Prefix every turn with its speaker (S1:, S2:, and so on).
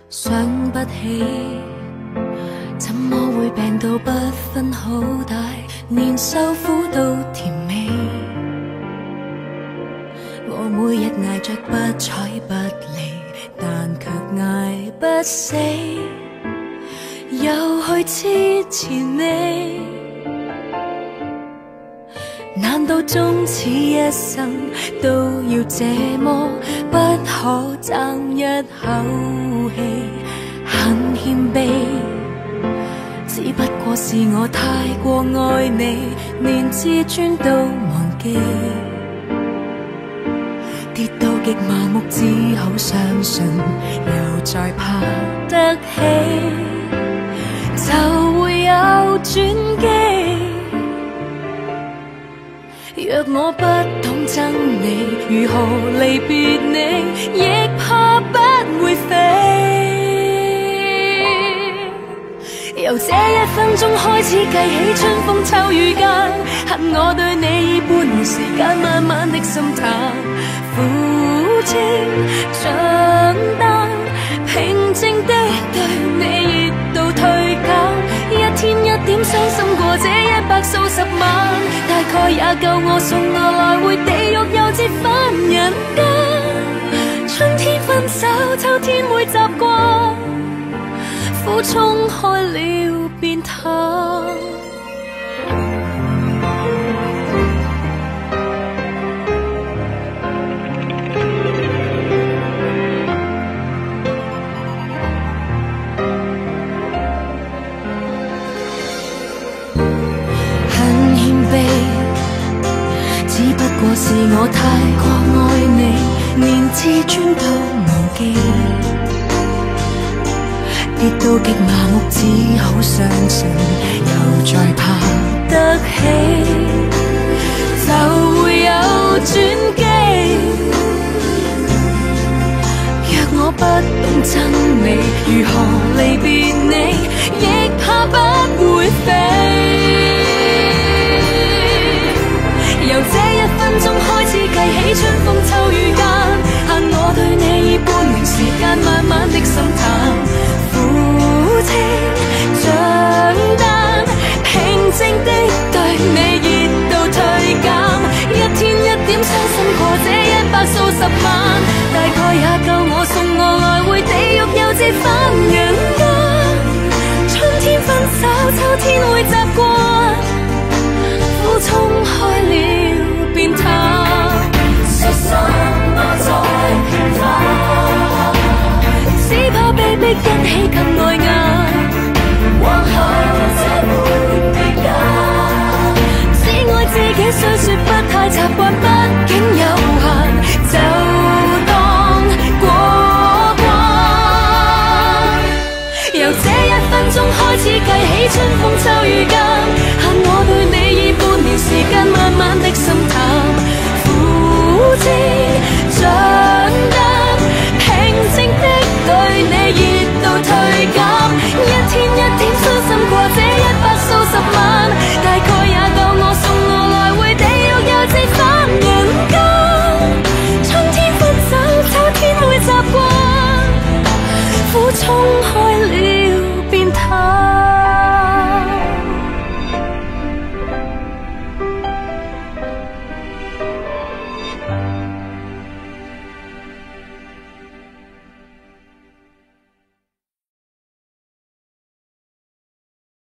S1: 想不起，怎麼會病到不分好歹，連受苦都甜美。我每日捱着不睬不理，但卻捱不死，又去痴纏你。難道終此一生都要這麼不可爭一口氣？很謙卑，只不過是我太過愛你，連自尊都忘記。跌到極麻木，只好相信，又再爬得起，就會有轉機。若我不懂憎你，如何離別你，亦怕不會飛。由這一分鐘開始計起，春風秋雨間，恨我對你已半年時間，慢慢的心淡，苦清長擔，平靜的對你熱度退減，一天一點傷心過這100數十萬，大概也夠我送我來回地獄，又折返人間。春天分手，秋天會習慣，苦衝開了便淡。只不過是我太過愛你，連自尊都忘記。跌到極麻木，只好相信，又再爬得起，就會有轉機。若我不懂憎你，如何離別你，亦怕不會飛。由這一分鐘開始計起，春風秋雨間，限我對你已半年時間，慢慢的心淡，苦清長擔，平靜的對你熱度退減，一天一點傷心過這100數十萬，大概也夠我送我來回地獄，又折返人間。春天分手，秋天會習慣，苦衝開了變淡，說什麼再平凡，只怕被逼一起更礙眼，往後這沒別解，只愛自己雖說不太習慣，畢竟有限，就當過關。由這一分鐘開始計起，春風秋雨間，